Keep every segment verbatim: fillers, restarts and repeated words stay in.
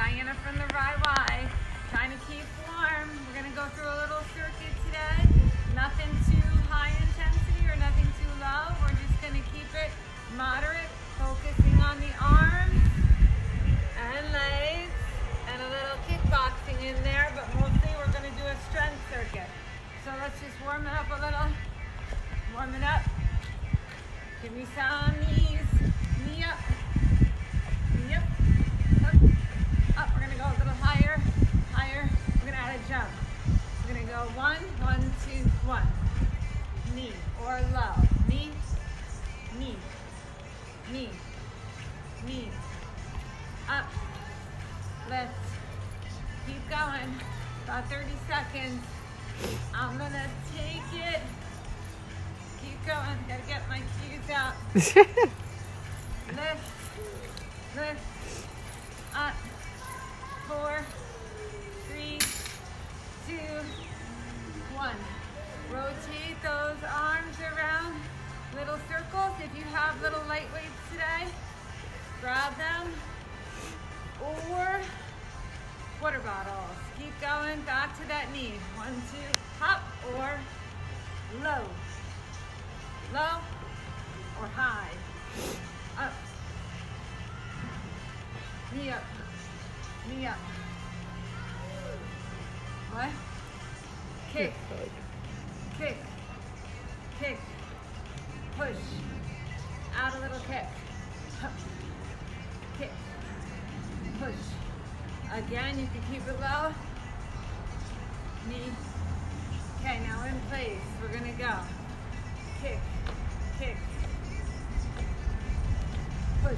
Diana from the R I Y, trying to keep warm. We're gonna go through a little circuit today. Nothing too high intensity or nothing too low. We're just gonna keep it moderate, focusing on the arms and legs and a little kickboxing in there, but mostly we're gonna do a strength circuit. So let's just warm it up a little. Warm it up. Give me some knees. Knee up. Knee up. Up. Up. We're gonna go a little higher. Higher. We're gonna add a jump. We're gonna go one, one, two, one. Knee or low. Knee. Knee. Knee. Knee. Up. Lift. Keep going. About thirty seconds. I'm gonna take it. Keep going. Gotta get my cues out. Lift. Lift. Up. Four. Three. Two. One. Rotate those arms around. Little circles. If you have little light weights today, grab them. Or water bottles. Keep going. Back to that knee. One, two. Hop or low. Low or high. Up. Knee up. Knee up. What? Kick. Kick. Kick. Push. Add a little kick. Kick. Push. Again, you can keep it low. Knee. Okay, now in place. We're gonna go. Kick. Kick. Push.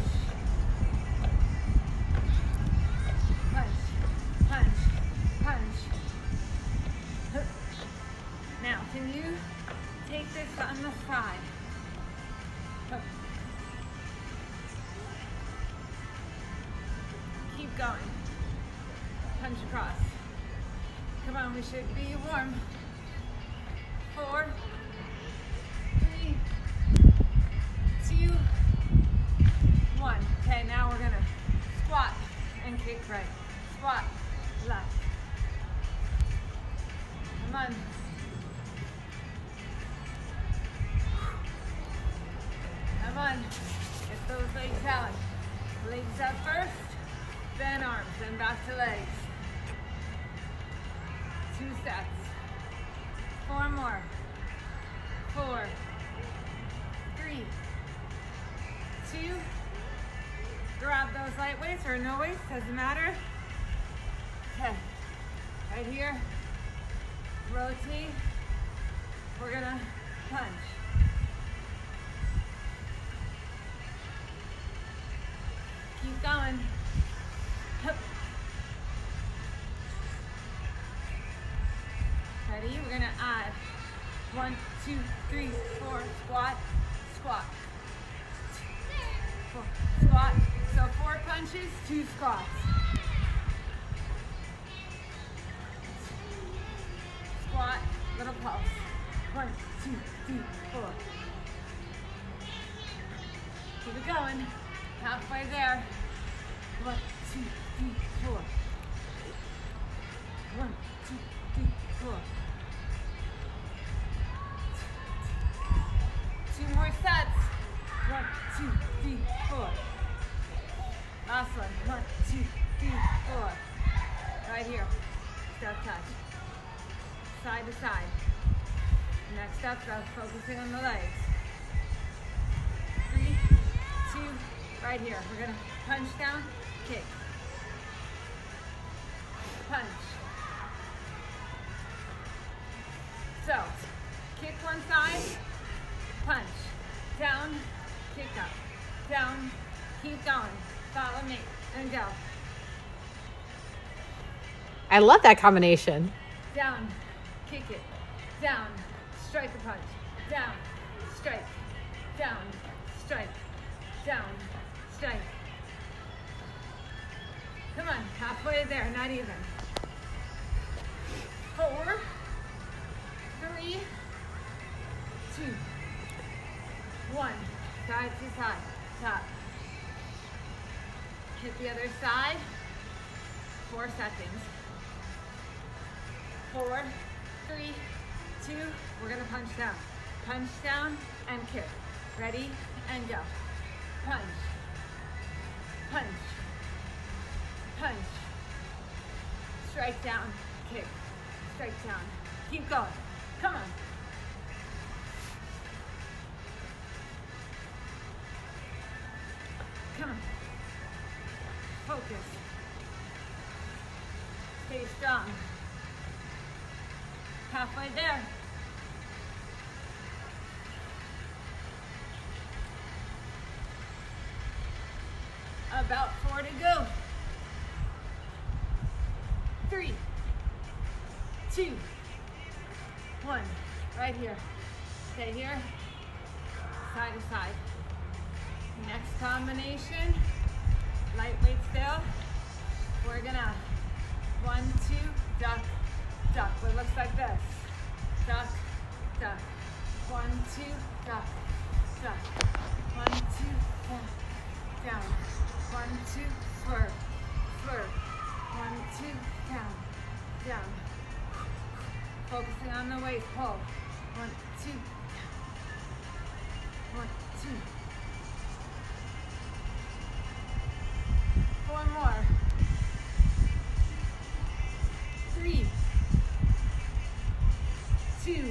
Punch. Punch. Punch. Now, can you take this on the side? Keep going. Punch across. Come on, we should be warm. Four, three, two, one. Okay, now we're gonna squat and kick right. Squat, left. Come on. Come on. Get those legs out. Legs up first, then arms, then back to legs. Two sets. Four more. Four. Three. Two. Grab those light weights or no weights, doesn't matter. Okay. Right here. Rotate. We're gonna punch. Keep going. Hup. Ready? We're gonna add one, two, three, four, squat, squat, four, squat. So four punches, two squats. Squat, little pulse. One, two, three, four. Keep it going. Halfway there. One, two, three, four. One, two, three, four. Two more sets. One, two, three, four. Last one. One, two, three, four. Right here. Step touch. Side to side. Next up, that's focusing on the legs. Three, two, right here. We're gonna punch down, kick. Punch. So, kick one side, punch. Down, kick up. Down, keep going. Follow me, and go. I love that combination. Down, kick it. Down, strike a punch. Down, strike. Down, strike. Down, strike. Come on, halfway there, not even. Four, three, two, one. Side to side, top. Hit the other side. Four seconds. Four, three, two, we're gonna punch down. Punch down and kick. Ready and go. Punch, punch, punch. Strike down, kick, strike down. Keep going, come on. Come on, focus. Stay strong. Halfway there. About four to go. Three, two, one. Right here. Stay here. Side to side. Next combination. Lightweight still. We're gonna one, two, duck, duck. What looks like this. Duck, duck. One, two, duck, duck. One, two, down, down. One, two, swerve, swerve. One, two, down, down. Focusing on the waist, pull. One, two, down. One, two. Four more. Three, two,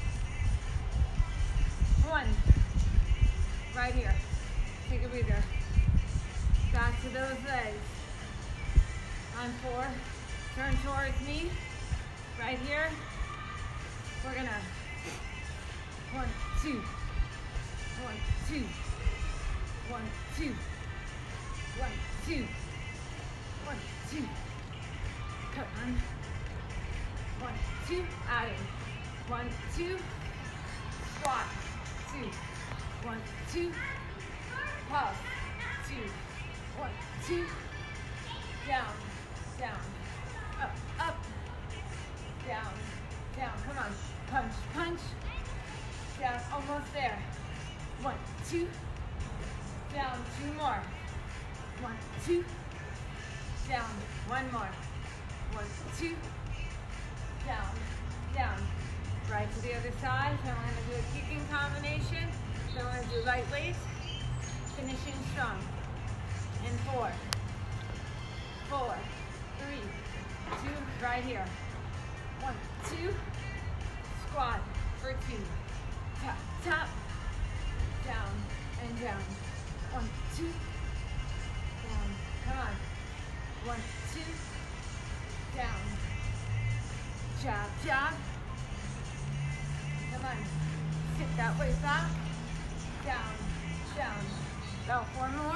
one. Right here. Take a breather. Back to those legs. On four, turn towards me. Right here. We're gonna one, two, one, two, one, two, one, two, one, two. Come on. One, two, adding. One, two, squat. Two, one, two, puff. Two, one, two, down, down, up, up, down, down. Come on, punch, punch, down, almost there. One, two, down, two more. One, two, down, one more. One, two, down, down. Right to the other side. Then we're gonna do a kicking combination. Then we're gonna do light weights, finishing strong. And four, four, three, two, right here. One, two, squat for two. Tap, tap, down and down. One, two, down. Come on. One, two, down. Jab, jab. Come on. Sit that way back. Down, down. About four more.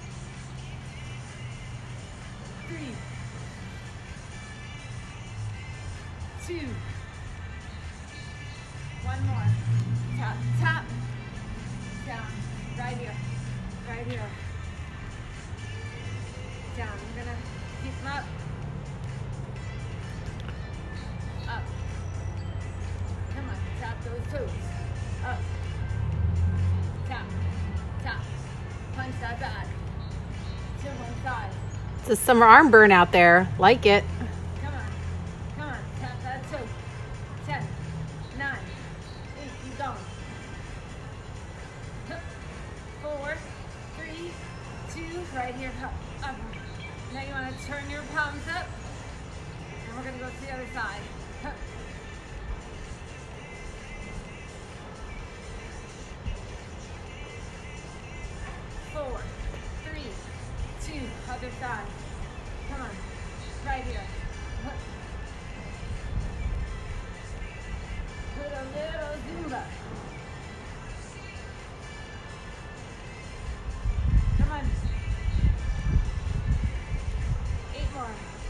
Three, two, one more. Tap, tap, down, right here, right here. Down, I'm gonna keep them up. Up. Come on, tap those toes. Up. Tap, tap. Punch that back. To one side. It's a summer arm burn out there. Like it. Come on, come on, tap that toe. Ten, nine, eight, keep going. Four, three, two, right here, up, up. Now you want to turn your palms up, and we're going to go to the other side. Four, three, two, other side. Come on, right here. Put a little Zumba. Come on. Eight more.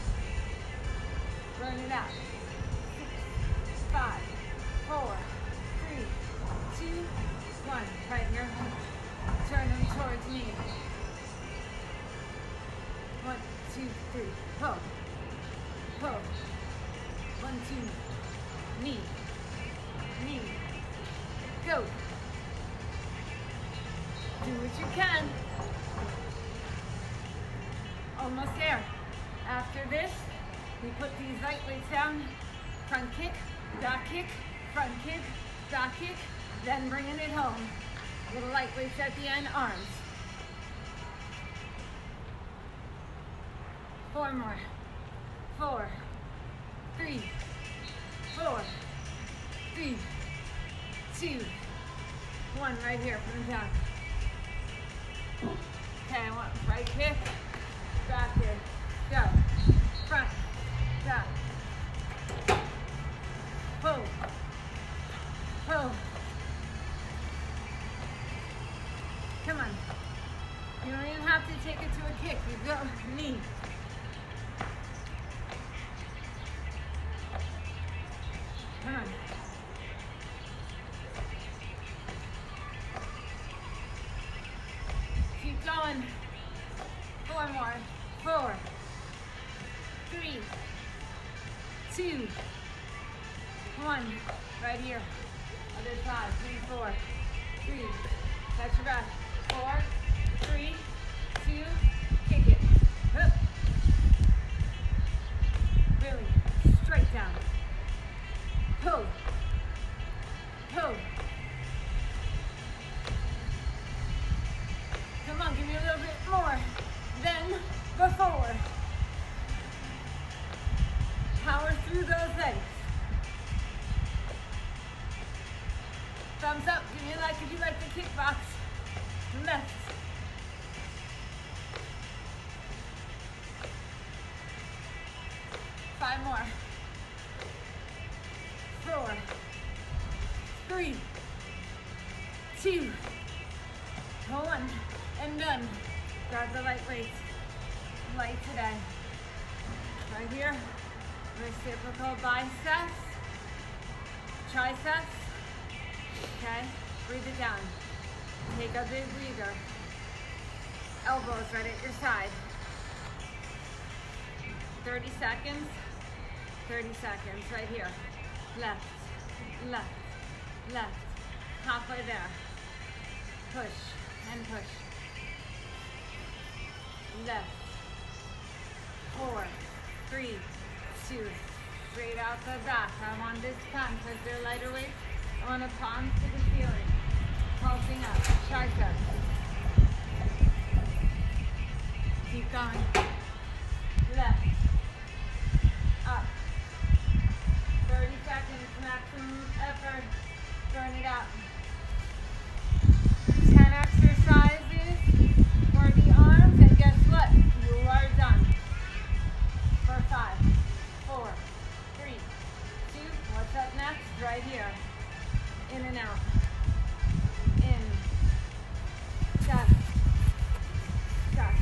Burn it out. Six, five, four, three, two, one. Right here. Turn them towards me. One, two, three. Pull. Pull. One, two. Knee. Knee. Go. Do what you can. Almost there. After this, we put these light weights down, front kick, back kick, front kick, back kick, then bringing it home. Little light weights at the end, arms. Four more. Four, three, four, three, two, one. Right here from the top. Okay, I want right kick, back kick, go. Front, back. Pull, pull. Come on. You don't even have to take it to a kick. You go knee. Come on. Keep going. Four more. Four, three, two, one. Right here. Other side. Three, four, three. Catch your breath. Four, three, two, kick it. Hup. Really. Straight down. Pull. Pull. Come on, give me a little bit more than before. Power through those legs. Thumbs up, give me a like if you like the kickbox. Left. Five more. Four, three, two, one, and done. Grab the light weights. Light today. Right here, reciprocal biceps, triceps. Okay, breathe it down. Take a big breather. Elbows right at your side. thirty seconds. thirty seconds right here. Left, left, left. Halfway there. Push and push. Left. Four, three, two. Straight out the back. I want this palm because they're lighter weight. I want the palms to the ceiling. Pulsing up. Triceps. Keep going. Left. Up. thirty seconds, maximum effort. Burn it out. ten exercises for the arms, and guess what? You are done. For five, four, three, two. What's up next? Right here. In and out. In. Chest. Chest.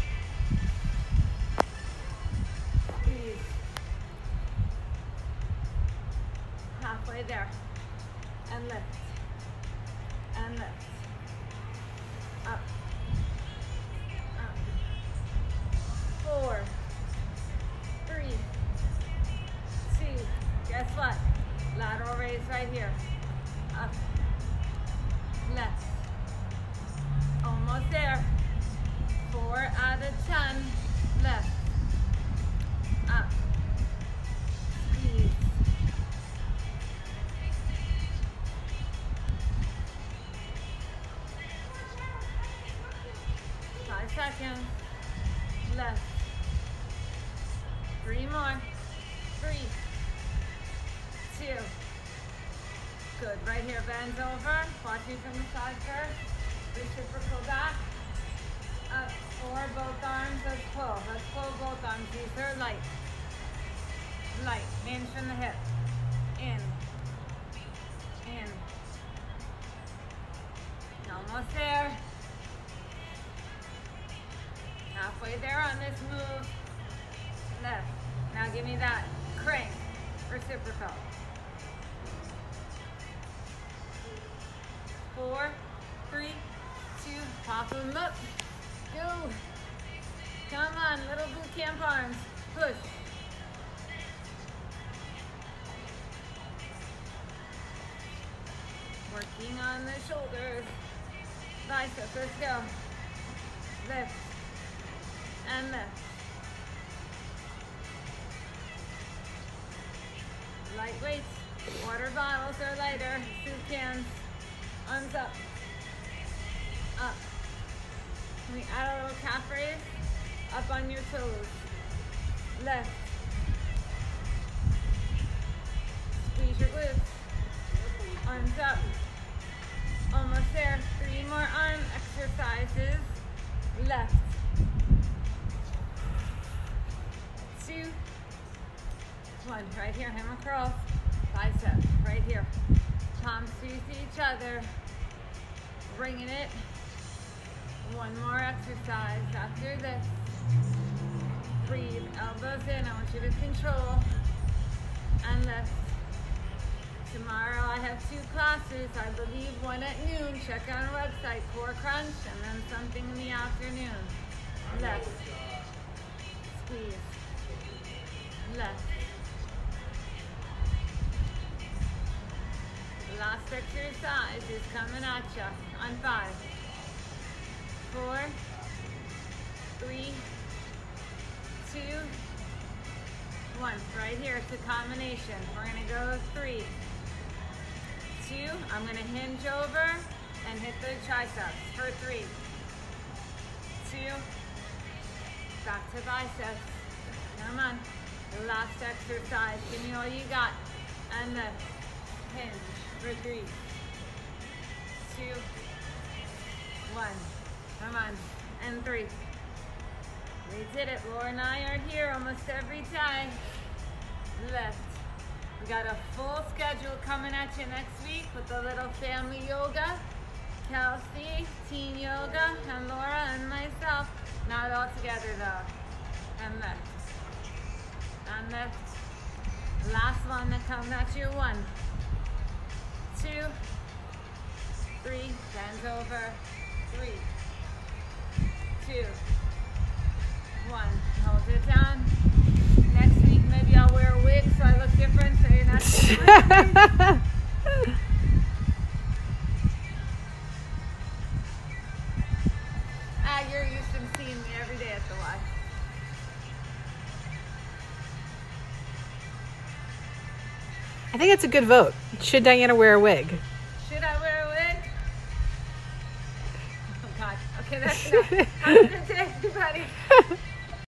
Squeeze. Halfway there. And lift. And lift. Up. Up. Four. Three. Two. Guess what? Lateral raise right here. Up. Left. Almost there. Four out of ten. Left. Up. Squeeze. Five seconds. Left. Three more. Three. Two. Good. Right here. Bends over. Watch me from the side first. Reciprocal back. Up. Or both arms. Let's pull. Let's pull both arms. These are light. Light. In from the hip. In. In. Almost there. Halfway there on this move. Left. Now give me that crank. Reciprocal. Four, three, two, pop them up. Go. Come on, little boot camp arms. Push. Working on the shoulders. Biceps, let's go. Lift. And lift. Light weights, water bottles or lighter, soup cans, arms up, up. Can we add a little calf raise? Up on your toes. Left. Squeeze your glutes. Arms up. Almost there. Three more arm exercises. Left. Two. One. Right here. Hammer curls. Biceps. Right here. Palms face each other. Bringing it. One more exercise after this. Breathe. Elbows in. I want you to control. And lift. Tomorrow I have two classes. I believe one at noon. Check out our website, Core Crunch, and then something in the afternoon. Left. Squeeze. Left. The last exercise is coming at you on five, four, three, two, one. Right here, it's a combination. We're gonna go three, two. I'm gonna hinge over and hit the triceps for three, two, back to biceps. Come on. The last exercise. Give me all you got. And the hinge for three, two, one. Come on. And three. We did it. Laura and I are here almost every time. Left. We got a full schedule coming at you next week with a little family yoga. Kelsey, teen yoga, and Laura and myself. Not all together though. And left. And left. Last one that comes at you. One, two, three. Bend over. Three, two, one. Hold it down. Next week maybe I'll wear a wig so I look different so you're not different. Ah, you're used to seeing me every day at the Y. I think it's a good vote. Should Diana wear a wig? Should I wear a wig? Oh God. Okay, that's enough. Have a good day, everybody.